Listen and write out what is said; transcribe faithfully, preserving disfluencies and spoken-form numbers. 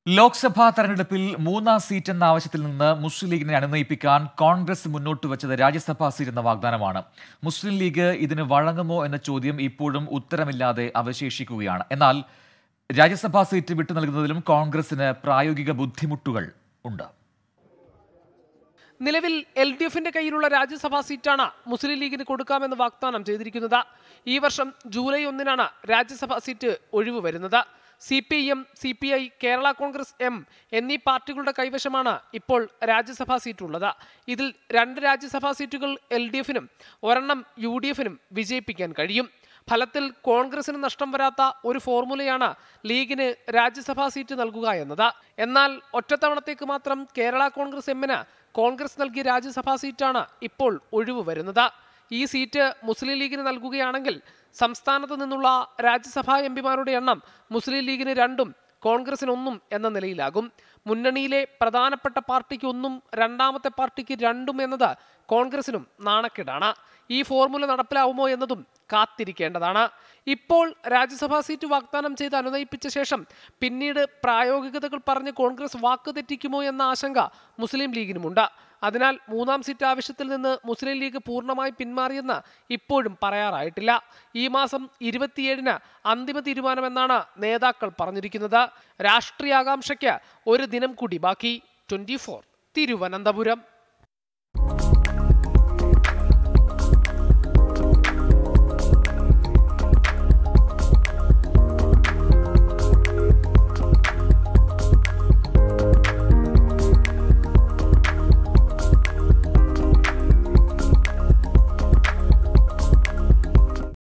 ലോക്സഭാ തെരഞ്ഞെടുപ്പിൽ മൂന്നാം സീറ്റ് എന്ന ആവശ്യത്തിൽ നിന്ന് മുസ്ലിം ലീഗിനെ അനുനയിപ്പിക്കാൻ കോൺഗ്രസ് മുന്നോട്ട് വച്ചത് രാജ്യസഭാ സീറ്റ് എന്ന വാഗ്ദാനമാണ്. മുസ്ലിം ലീഗ് ഇതിന് വഴങ്ങുമോ എന്ന ചോദ്യം ഇപ്പോഴും ഉത്തരമില്ലാതെ അവശേഷിക്കുകയാണ്. എന്നാൽ രാജ്യസഭാ സീറ്റ് വിട്ടു നൽകുന്നതിലും കോൺഗ്രസിന് പ്രായോഗിക ബുദ്ധിമുട്ടുകൾ ഉണ്ട്. നിലവിൽ എൽ ഡി എഫിന്റെ കയ്യിലുള്ള രാജ്യസഭാ സീറ്റാണ് മുസ്ലിം ലീഗിന് കൊടുക്കാമെന്ന് വാഗ്ദാനം ചെയ്തിരിക്കുന്നത്. ഈ വർഷം ജൂലൈ ഒന്നിനാണ് രാജ്യസഭാ സീറ്റ് ഒഴിവ് വരുന്നത്. C P M, C P I, Kerala Congress M എന്നീ പാർട്ടികളുടെ കൈവശമാണ് ഇപ്പോൾ രാജ്യസഭാ സീറ്റുള്ളത്. ഇതിൽ രണ്ട് രാജ്യസഭാ സീറ്റുകൾ എൽ ഡി എഫിനും ഒരെണ്ണം യു ഡി എഫിനും വിജയിപ്പിക്കാൻ കഴിയും. ഫലത്തിൽ കോൺഗ്രസിന് നഷ്ടം വരാത്ത ഒരു ഫോർമുലയാണ് ലീഗിന് രാജ്യസഭാ സീറ്റ് നൽകുക എന്നത്. എന്നാൽ ഒറ്റത്തവണത്തേക്ക് മാത്രം കേരള കോൺഗ്രസ് എമ്മിന് കോൺഗ്രസ് നൽകിയ രാജ്യസഭാ സീറ്റാണ് ഇപ്പോൾ ഒഴിവ് വരുന്നത്. ഈ സീറ്റ് മുസ്ലിം ലീഗിന് നൽകുകയാണെങ്കിൽ സംസ്ഥാനത്ത് നിന്നുള്ള രാജ്യസഭാ എം പിമാരുടെ എണ്ണം മുസ്ലിം ലീഗിന് രണ്ടും കോൺഗ്രസിന് ഒന്നും എന്ന നിലയിലാകും. മുന്നണിയിലെ പ്രധാനപ്പെട്ട പാർട്ടിക്ക് ഒന്നും രണ്ടാമത്തെ പാർട്ടിക്ക് രണ്ടും എന്നത് കോൺഗ്രസിനും നാണക്കേടാണ്. ഈ ഫോർമുല നടപ്പിലാവുമോ എന്നതും കാത്തിരിക്കേണ്ടതാണ്. ഇപ്പോൾ രാജ്യസഭാ സീറ്റ് വാഗ്ദാനം ചെയ്ത് അനുനയിപ്പിച്ച ശേഷം പിന്നീട് പ്രായോഗികതകൾ പറഞ്ഞ് കോൺഗ്രസ് വാക്ക് തെറ്റിക്കുമോ എന്ന ആശങ്ക മുസ്ലിം ലീഗിനുമുണ്ട്. അതിനാൽ മൂന്നാം സീറ്റ് ആവശ്യത്തിൽ നിന്ന് മുസ്ലിം ലീഗ് പൂർണ്ണമായി പിന്മാറിയെന്ന് ഇപ്പോഴും പറയാറായിട്ടില്ല. ഈ മാസം ഇരുപത്തിയേഴിന് അന്തിമ തീരുമാനമെന്നാണ് നേതാക്കൾ പറഞ്ഞിരിക്കുന്നത്. രാഷ്ട്രീയാകാംക്ഷയ്ക്ക് ഒരു ദിനം കൂടി ബാക്കി. Twenty four Thiruvananthapuram.